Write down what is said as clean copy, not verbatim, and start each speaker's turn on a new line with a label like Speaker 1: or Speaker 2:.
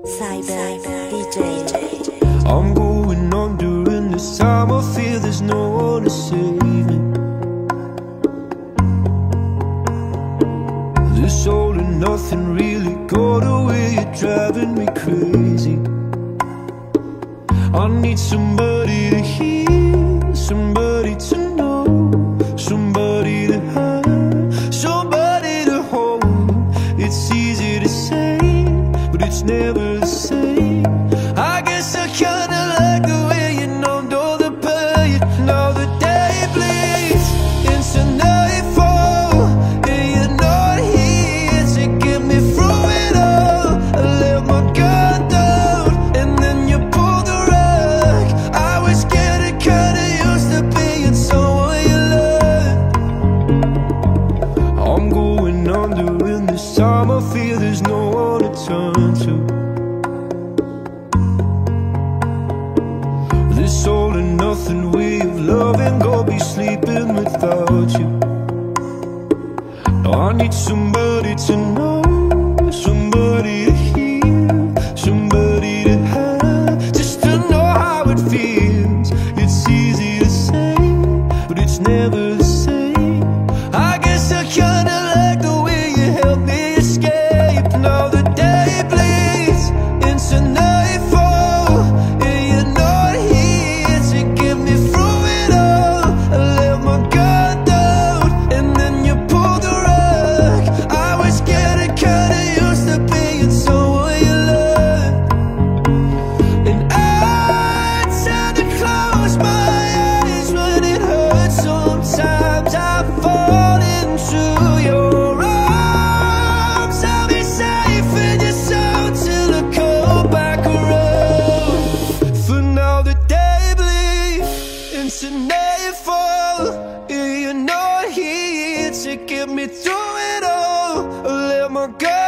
Speaker 1: Cyber DJ.
Speaker 2: I'm going on during this time. I feel there's no one to save me. This all and nothing really got away. You're driving me crazy. I need somebody to hear, somebody to know, somebody to have, somebody to hold. It's easy to say, but it's never the same. I guess I kinda like the way you numbed all the pain. Now the day bleeds into nightfall, and you're not here to get me through it all. I let my guard down, and then you pulled the rug. I was getting kinda used to being someone you loved. I'm going under in this time. I feel there's no one to turn to. This all and nothing way of loving, go be sleeping without you. Now I need somebody to know, somebody to hear, somebody to have, just to know how it feels. It's easy to say, but it's never the same. I guess I kinda like the way you help me escape. Now the day bleeds into nightfall, and you're not here to get me through it all. I let my guard down, and then you pulled the rug. I was getting kinda used to being someone you loved. And I tend to close my eyes when it hurts. Sometimes I fall into your arms. I'll be safe in your soul till I come back around. For now the day bleeds into nightfall, and you're not here to get me through it all. I let my guard